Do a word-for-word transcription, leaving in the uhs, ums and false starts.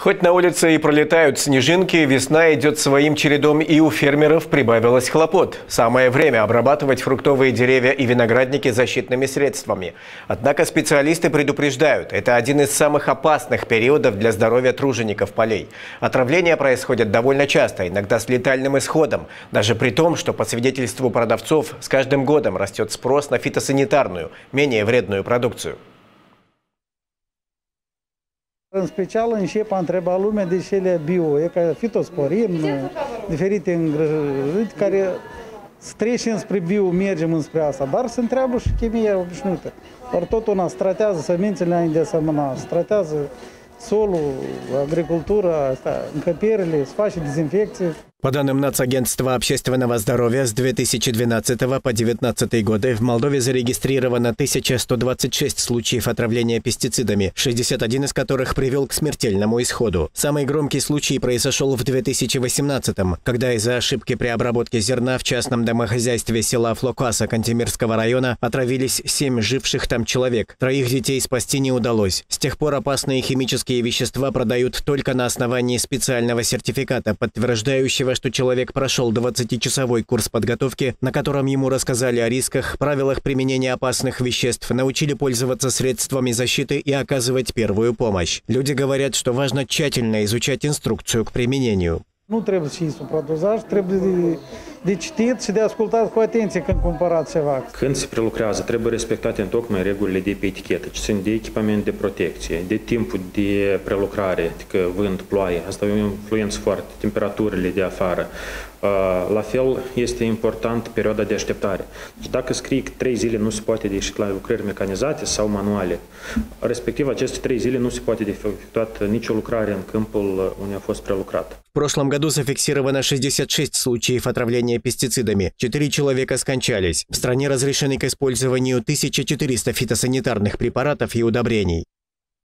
Хоть на улице и пролетают снежинки, весна идет своим чередом, и у фермеров прибавилось хлопот. Самое время обрабатывать фруктовые деревья и виноградники защитными средствами. Однако специалисты предупреждают, это один из самых опасных периодов для здоровья тружеников полей. Отравления происходят довольно часто, иногда с летальным исходом. Даже при том, что по свидетельству продавцов с каждым годом rастет спрос на фитосанитарную, менее вредную продукцию. În special încep a întreba lumea de cele bio, e ca fitosporin, diferite îngrășăminte care trece înspre bio, mergem înspre asta, dar se întreabă și chimia obișnuită. Dar tot una stratează semințele înainte de sămâna, stratează solul, agricultura, asta, încăpierile, se face dezinfecție. По данным Нацагентства общественного здоровья, с две тысячи двенадцатого по две тысячи девятнадцатый годы в Молдове зарегистрировано тысяча сто двадцать шесть случаев отравления пестицидами, шестьдесят один из которых привел к смертельному исходу. Самый громкий случай произошел в две тысячи восемнадцатом, когда из-за ошибки при обработке зерна в частном домохозяйстве села Флокаса Кантемирского района отравились семь живших там человек. Троих детей спасти не удалось. С тех пор опасные химические вещества продают только на основании специального сертификата, подтверждающего, что человек прошел двадцатичасовой курс подготовки, на котором ему рассказали о рисках, правилах применения опасных веществ, научили пользоваться средствами защиты и оказывать первую помощь. Люди говорят, что важно тщательно изучать инструкцию к применению. Nu trebuie și supradozaj, trebuie de, de citit și de ascultat cu atenție când cumpărați ceva. Când se prelucrează, trebuie respectate întocmai regulile de pe etichetă, ce sunt de echipament de protecție, de timpul de prelucrare, adică vânt, ploaie, asta e o influență foarte, temperaturile de afară. La fel, este important perioada de așteptare. Deci dacă scrie că trei zile nu se poate de ieșit la lucrări mecanizate sau manuale, respectiv aceste trei zile nu se poate de efectuat nicio lucrare în câmpul unde a fost prelucrat. В прошлом году зафиксировано шестьдесят шесть случаев отравления пестицидами. Четыре человека скончались. В стране разрешены к использованию тысяча четыреста фитосанитарных препаратов и удобрений.